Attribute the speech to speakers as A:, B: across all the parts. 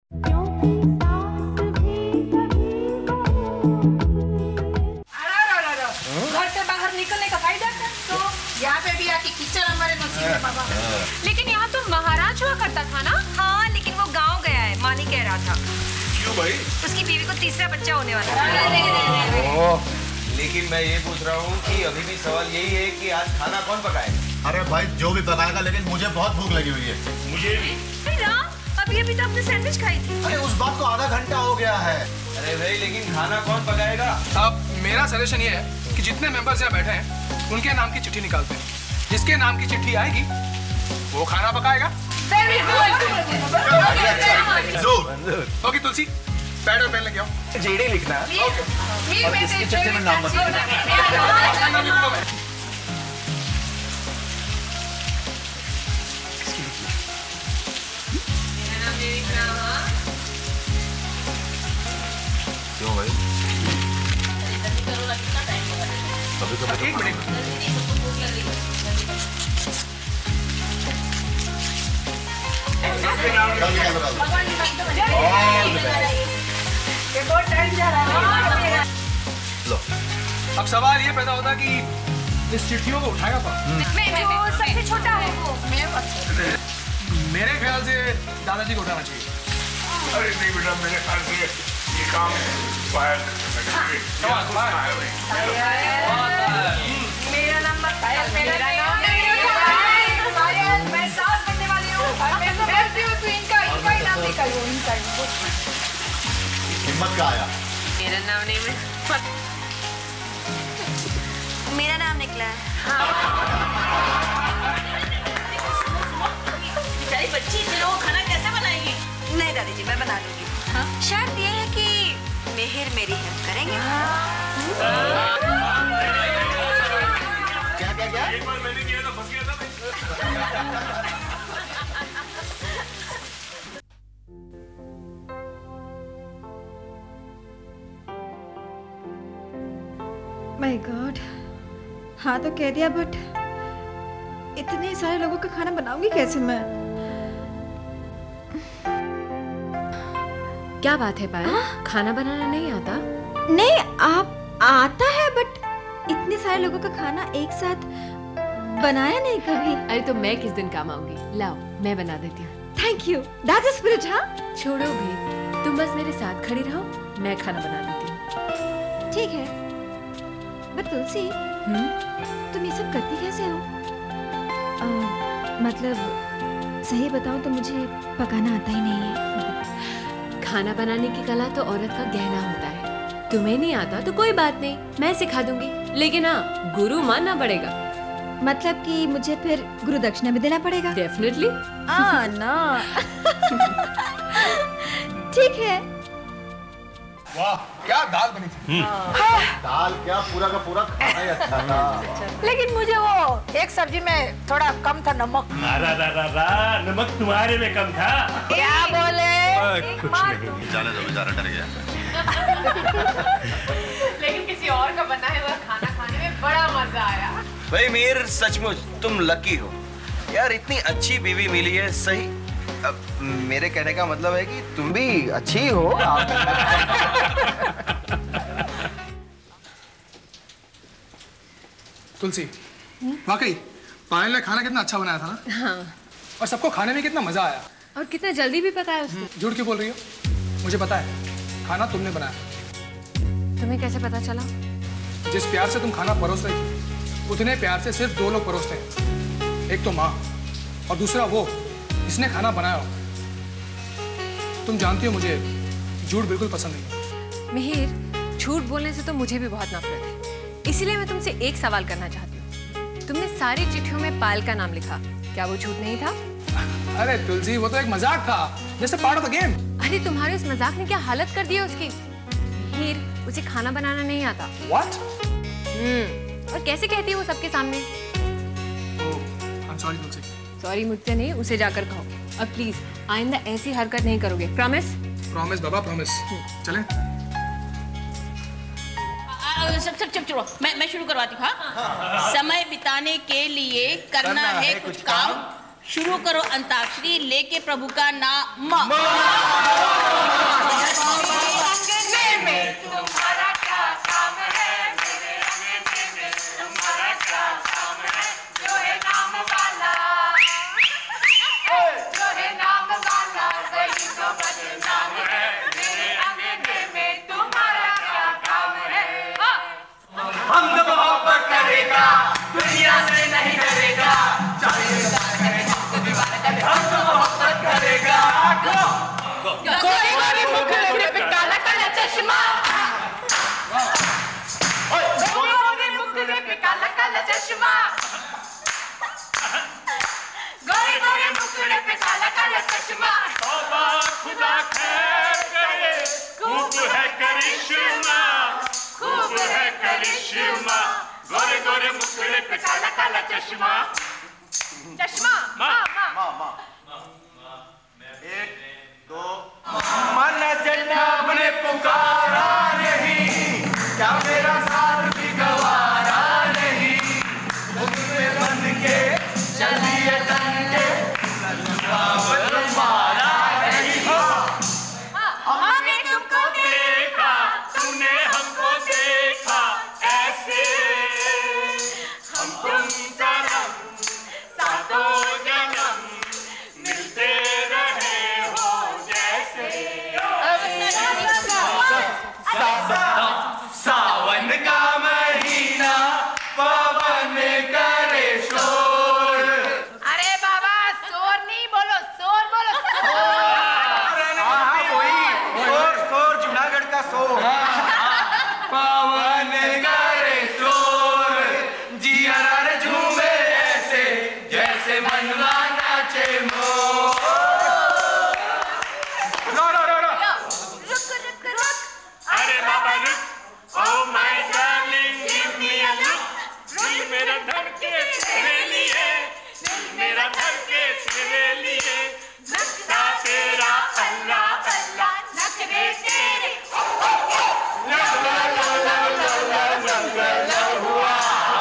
A: घर से बाहर निकलने का फायदा था तो यहाँ पे भी आके कीचड़ हमारे नसीब में बाबा।
B: लेकिन यहाँ तो महाराज हुआ करता था ना?
C: हाँ, लेकिन वो गांव गया है, मानी कह रहा था।
D: क्यों भाई?
C: उसकी बीवी को तीसरा बच्चा होने वाला है।
D: लेकिन मैं ये पूछ रहा हूँ कि अभी भी सवाल यही है कि आज खाना कौन पकाएगा?
E: अरे भाई जो भी पकाएगा, लेकिन मुझे बहुत भूख लगी हुई है।
D: मुझे भी।
C: अभी तो आपने सैंडविच खाई थी।
E: अरे उस बात को आधा घंटा हो गया है।
D: अरे भाई लेकिन खाना कौन पकाएगा?
F: अब मेरा सजेशन ये है कि जितने मेंबर्स यहाँ बैठे हैं उनके नाम की चिट्ठी निकालते हैं। जिसके नाम की चिट्ठी आएगी वो खाना पकाएगा। ओके तुलसी, पैड और पेन लेके आओ।
D: जेडी लिखना।
E: और इसकी चिट्ठी में नाम बताओ।
D: क्यों भाई?
F: एक मिनट।
E: लो।
F: अब सवाल ये पैदा होता कि इस चिट्ठियों को उठाएगा कौन?
C: वो सबसे छोटा है वो।
F: मेरे ख्याल से दादाजी को उठाना चाहिए।
D: अरे नहीं बेटा, मेरे ख्याल से ये काम फायर
C: मेरा नंबर मैं साथ बनने वाली हूँ।
E: हिम्मत का आया।
C: मेरा नाम नहीं मेरा नाम निकला है। बेचारी बच्ची इतने लोगों खाना कैसे बनाएगी? नहीं दादी जी, मैं बना लूंगी। शर्त ये है कि मिहिर मेरी हेल्प करेंगे।
E: क्या क्या क्या?
D: एक बार मैंने किया था, फंस गया था मैं।
G: माय गॉड, हाँ तो कह दिया, बट इतने सारे लोगों का खाना बनाऊंगी कैसे मैं?
B: क्या बात है पायल? खाना बनाना नहीं आता?
G: नहीं, आप आता है, बट इतने सारे लोगों का खाना एक साथ बनाया नहीं कभी।
B: अरे तो मैं किस दिन काम आऊंगी? लाओ मैं बना देती हूँ।
G: Thank you, that's spirit. हाँ
B: छोड़ो भी, तुम बस मेरे साथ खड़ी रहो, मैं खाना बना देती हूँ।
G: ठीक है, बट तुलसी तुम ये सब करती कैसे हो? मतलब सही बताऊं तो मुझे पकाना आता ही नहीं है।
B: खाना बनाने की कला तो औरत का गहना होता है। तुम्हें नहीं आता तो कोई बात नहीं, मैं सिखा दूंगी, लेकिन हाँ गुरु मानना पड़ेगा।
G: मतलब कि मुझे फिर गुरु दक्षिणा भी देना पड़ेगा?
B: डेफिनेटली।
G: ना ठीक है।
F: वाह क्या दाल बनी थी।
E: दाल क्या, पूरा का पूरा खाना ही अच्छा था।
A: लेकिन मुझे वो एक सब्जी में थोड़ा कम था नमक।
D: नमक तुम्हारे में कम था।
A: क्या बोले?
D: कुछ नहीं,
E: जाने दो, बेचारा डर गया।
B: लेकिन किसी और का बना हुआ खाना खाने में बड़ा मजा आया।
D: भाई मीर, सचमुच तुम लकी हो यार, इतनी अच्छी बीवी मिली है। सही, अब मेरे कहने का मतलब है कि तुम भी अच्छी हो।
F: तुलसी, वाकई पायल ने खाना कितना अच्छा बनाया था ना?
B: हाँ।
F: और सबको खाने में कितना मजा आया।
B: और कितना जल्दी भी पकाया उसने।
F: झूठ क्यों बोल रही हो? मुझे पता है खाना तुमने बनाया।
B: तुम्हें कैसे पता चला?
F: जिस प्यार से तुम खाना परोस रही थी, उतने प्यार से सिर्फ दो लोग परोसते हैं। एक तो माँ और दूसरा वो जिसने खाना बनाया हो। तुम जानती हो मुझे झूठ बिल्कुल पसंद नहीं।
B: मिहिर, झूठ बोलने से तो मुझे भी बहुत नफरत है। इसीलिए मैं तुमसे एक सवाल करना चाहती हूँ। तुमने सारी चिट्ठियों में पायल का नाम लिखा, क्या वो झूठ नहीं था?
F: अरे तुलसी, वो तो एक मजाक था, जैसे पार्ट ऑफ द गेम।
B: अरे तुम्हारे उस मजाक ने क्या हालत कर दी है उसकी। मिहिर, उसे खाना बनाना नहीं आता।
F: What?
B: और कैसे कहती है वो सबके सामने?
F: I'm sorry Tulsi.
B: सॉरी मुझसे नहीं, उसे जाकर कहो। अब प्लीज आइंदा ऐसी हरकत नहीं करोगे, प्रॉमिस?
F: प्रॉमिस बाबा, प्रॉमिस। चलें?
H: सब चलो, मैं शुरू करवाती हूँ। हाँ? समय बिताने के लिए करना है कुछ काम, शुरू करो अंताक्षरी, लेके प्रभु का नाम।
A: तुम्हारा क्या काम है, मेरे अंगने में तुम्हारा क्या काम है, जो है नाम वाला, जो है नाम वाला वही तो बदनाम है, मेरे अंगने में तुम्हारा क्या काम है।
I: हम तो मोहब्बत करेगा, दुनिया से नहीं करेगा, हम तो मोहब्बत करेगा।
A: गोरे गोरे मुखड़े पे काला काला चश्मा, गोरे गोरे मुखड़े पे काला काला चश्मा, गोरे गोरे मुखड़े पे काला काला चश्मा।
I: तौबा खुदा खैर करे, खूब है करिश्मा, खूब है करिश्मा, गोरे गोरे मुखड़े पे काला काला चश्मा।
A: चश्मा
I: माँ
E: माँ 1 2
I: मन जन्नत ने पुकारा नहीं, क्या मेरा साथ भी गवारा नहीं, उसमें बंद के चलिए तंगे, मारा नहीं हो।
A: हमने तुमको
I: देखा, तूने हमको देखा, ऐसे हम तुम सनम, सातों जन्म मिलते रहे हो जैसे। सावन का महीना पवन करे शोर।
A: अरे बाबा शोर नहीं बोलो, शोर बोलो,
I: शोर जूनागढ़ का शोर। पवन करे शोर, जिया रे झूमे ऐसे जैसे मनवा नाचे मोर।
A: रुक रुक रुक।
I: अरे बाबा रुक, oh my darling give me a look, दिल मेरा धड़के तेरे लिए, दिल मेरा धड़के तेरे लिए, नक्शा तेरा अल्लाह अल्लाह,
A: नखरे तेरे
I: ला ला ला ला ला ला ला ला ला हुआ।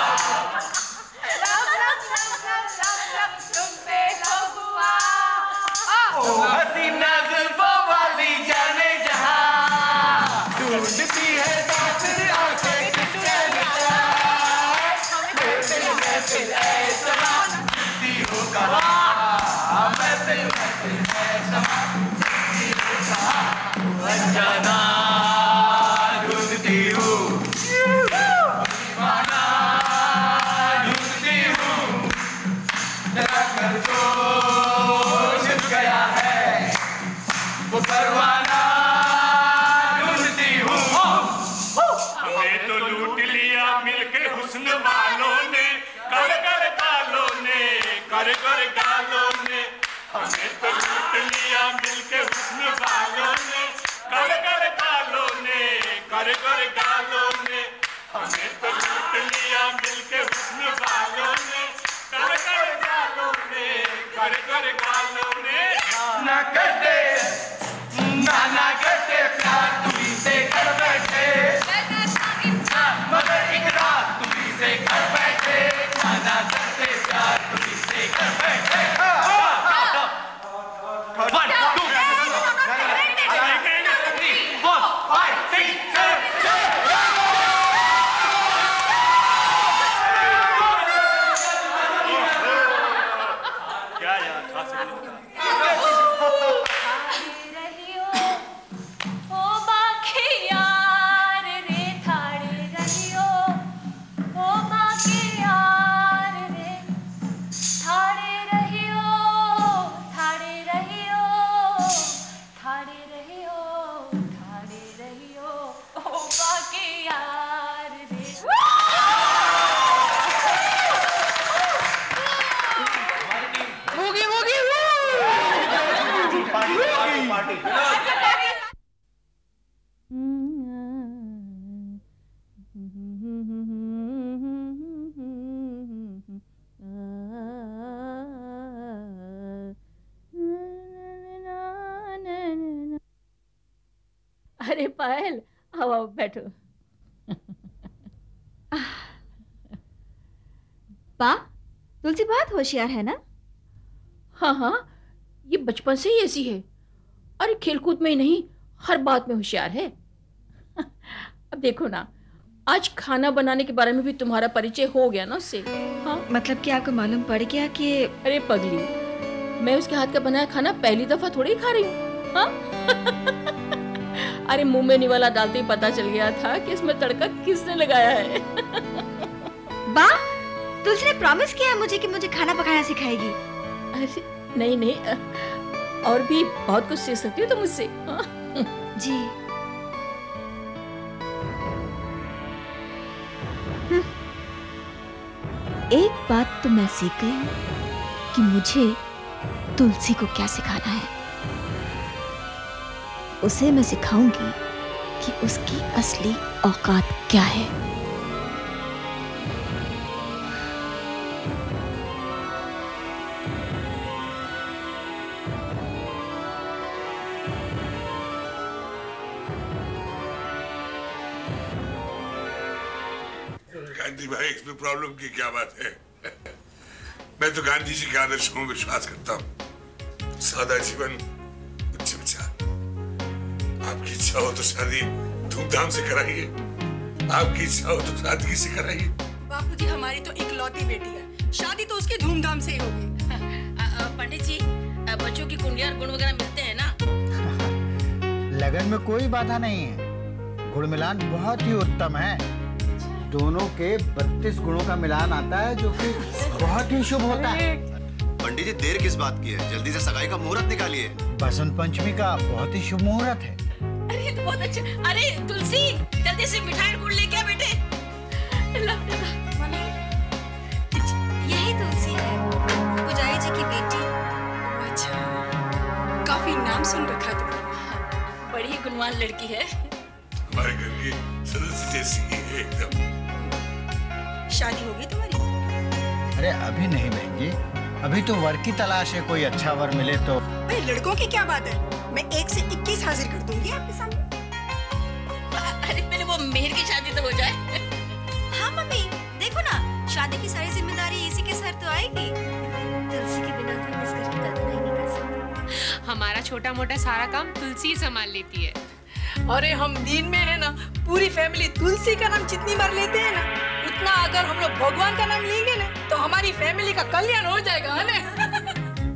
A: Love love love love love love तुम पे लव हुआ।
I: ओ हसीना जुल्फों वाली जाने जहां, ढूंढती है कातिल आंखें किसके निशान, महफिल महफिल ऐ समा दी हो कहा, महफिल महफिल ऐ समा दी हो कहा, अनजाना ढूंढती हूँ, दीवाना ढूंढती हूँ, तेरा घर जो छिप गया है, वो परवाना ढूंढती हूँ। हमें तो लूट लिया मिलके हुस्न वालों ने, कर कर गालों ने, कर कर गालों ने, हमें तो लूट लिया मिलके हुस्न वालों ने, कर कर गालों ने, कर कर गालों ने, हमें तो लूट लिया मिलके हुस्न वालों ने, कर कर गालों ने, कर कर गालों ने। ना करते ना करते प्यार तुम्ही से घर बैठे, मगर एक रात तुम्ही से घर बैठे, ना करते प्यार तुम्ही से घर बैठे। 1 2 3 4 5 6 7 क्या यार खास
C: ओ बाकी यार रे थाड़े रहियो, ओ बाकी यार रे थाड़े रहियो, थाड़े रहियो, थाड़े रहियो, थाड़े रहियो, ओ बाकी यार रे।
A: मूगी मूगी
E: पार्टी
H: अरे पायल, आओ आओ बैठो।
G: बा तुलसी बहुत होशियार है ना।
H: हाँ हाँ, ये बचपन से ही ऐसी है। अरे खेलकूद में ही नहीं, हर बात में होशियार है। अब देखो ना, आज खाना बनाने के बारे में भी तुम्हारा परिचय हो गया ना उससे। हाँ?
G: मतलब कि आपको मालूम पड़ गया कि
H: अरे पगली, मैं उसके हाथ का बनाया खाना पहली दफा थोड़ी खा रही हूँ। हाँ? अरे मुंह में निवाला डालते ही पता चल गया था कि इसमें तड़का किसने लगाया है।
G: बा, तुलसी ने प्रॉमिस किया है मुझे कि मुझे खाना पकाना सिखाएगी।
H: अरे नहीं नहीं, और भी बहुत कुछ सीख सकती हो तुम मुझसे। हाँ?
G: जी। एक बात तो मैं सीख गई हूँ कि मुझे तुलसी को क्या सिखाना है। उसे मैं सिखाऊंगी कि उसकी असली औकात क्या है।
J: गांधी भाई, इसमें प्रॉब्लम की क्या बात है? मैं तो गांधी जी के आदर्शों में विश्वास करता हूँ। सादा जीवन, उच्च विचार। आपकी इच्छा हो तो शादी धूमधाम से कराइए, आपकी इच्छा हो तो सादगी से कराइए।
C: बापूजी, हमारी तो इकलौती बेटी है, शादी तो उसकी धूमधाम से ही होगी।
H: पंडित जी, बच्चों की कुंडलियां और गुण वगैरह मिलते हैं ना?
E: लगन में कोई बाधा नहीं है, गुण मिलान बहुत ही उत्तम है। दोनों के 32 गुणों का मिलान आता है जो कि बहुत ही शुभ होता है।
D: पंडित जी, देर किस बात की है? जल्दी से सगाई का मुहूर्त निकालिए।
E: बसंत पंचमी का बहुत ही शुभ मुहूर्त है।
H: अरे तो बहुत अच्छा। अरे तुलसी, जल्दी से मिठाई और गुड़ लेके आ बेटे।
C: यही तुलसी है, पुजारी जी की बेटी। अच्छा, काफी नाम सुन रखा तुमने।
H: बड़ी ही गुणवान लड़की है,
J: हमारे घर की सदस्य जैसी ही है एकदम।
C: शादी होगी तुम्हारी?
E: अरे अभी नहीं बहन जी, अभी तो वर की तलाश है। कोई अच्छा वर मिले तो।
C: भाई लड़कों की क्या बात है, मैं 1 से 21 हाजिर कर दूंगी आपके सामने।
H: अरे पहले वो मेहर की शादी तो हो जाए।
C: हाँ मम्मी, देखो ना, शादी की सारी जिम्मेदारी इसी के सर तो आएगी। तुलसी के बिना तो इस घर की कल्पना ही नहीं कर सकते।
B: हमारा छोटा मोटा सारा काम तुलसी संभाल लेती है।
K: अरे हम दिन में है ना, पूरी फैमिली तुलसी का नाम जितनी बार लेते हैं ना, उतना अगर हम लोग भगवान का नाम लेंगे ना, तो हमारी फैमिली का कल्याण हो जाएगा, है ना?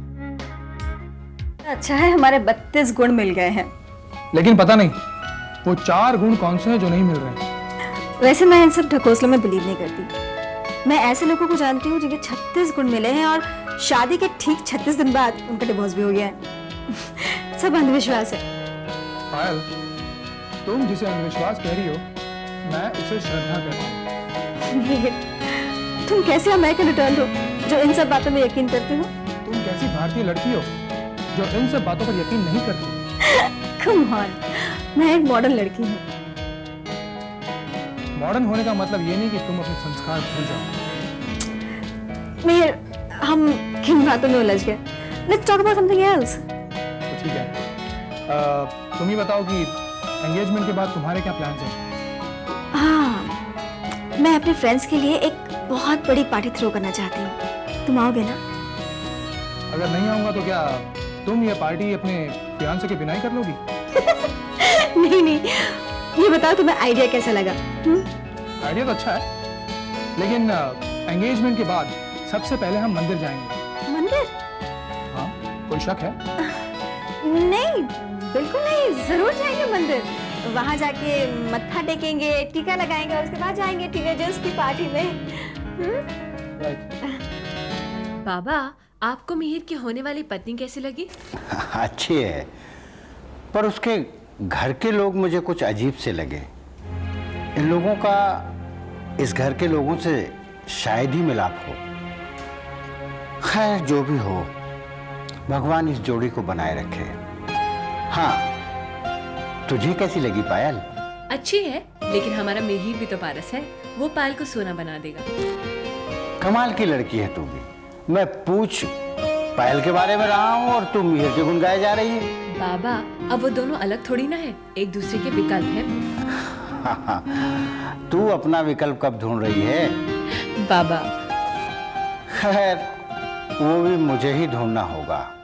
C: अच्छा है हमारे 32 गुण मिल गए हैं।
F: लेकिन पता नहीं वो 4 गुण कौन से हैं जो नहीं मिल रहे हैं।
G: वैसे मैं इन सब ढकोसलों में बिलीव नहीं करती। मैं ऐसे लोगों को जानती हूँ जिन्हें 36 गुण मिले हैं और शादी के ठीक 36 दिन बाद उनका डिवोर्स भी हो गया है। सब अंधविश्वास है।
F: पायल, तुम जिसे अंधविश्वास कह रही हो, मैं उसे श्रद्धा कहता हूँ।
G: तुम कैसे अमेरिकन रिटर्न हो जो इन सब बातों में यकीन करते हो?
F: तुम कैसी भारतीय लड़की हो जो इन सब बातों पर यकीन नहीं करती?
G: कम ऑन, मैं एक मॉडर्न लड़की हूँ।
F: मॉडर्न होने का मतलब ये नहीं कि तुम अपने संस्कार भूल जाओ।
G: मेहर, हम किन बातों में उलझ गए? Let's talk about something else.
F: तो ठीक है, तुम ही बताओ कि एंगेजमेंट के बाद तुम्हारे क्या प्लान्स हैं?
G: हाँ, मैं अपने फ्रेंड्स के लिए एक बहुत बड़ी पार्टी थ्रो करना चाहती हूँ। तुम आओगे ना?
F: अगर नहीं आऊंगा तो क्या तुम ये पार्टी अपने फियांसे के बिना ही कर लोगी?
G: नहीं नहीं, ये बताओ तुम्हें आइडिया कैसा लगा?
F: आइडिया तो अच्छा है, लेकिन एंगेजमेंट के बाद सबसे पहले हम मंदिर जाएंगे।
G: मंदिर?
F: हाँ, कोई शक है?
G: नहीं, बिल्कुल नहीं, जरूर जाएंगे मंदिर। वहाँ जाके मत्था टेकेंगे, टीका लगाएंगे और उसके बाद जाएंगे टीनेजर्स की पार्टी में।
B: बाबा, आपको मिहिर की होने वाली पत्नी कैसी लगी?
E: अच्छी है, पर उसके घर के लोग मुझे कुछ अजीब से लगे। इन लोगों का इस घर के लोगों से शायद ही मिलाप हो। खैर जो भी हो, भगवान इस जोड़ी को बनाए रखे। हाँ, तुझे कैसी लगी पायल?
B: अच्छी है, लेकिन हमारा मिहिर भी तो पारस है, वो पायल को सोना बना देगा।
E: कमाल की लड़की है तू भी। मैं पूछ पायल के बारे में रहा हूँ और तू मिहिर के गुण गाए जा रही है।
B: बाबा, अब वो दोनों अलग थोड़ी ना है, एक दूसरे के विकल्प है।
E: तू अपना विकल्प कब ढूंढ रही है?
B: बाबा,
E: खैर वो भी मुझे ही ढूंढना होगा।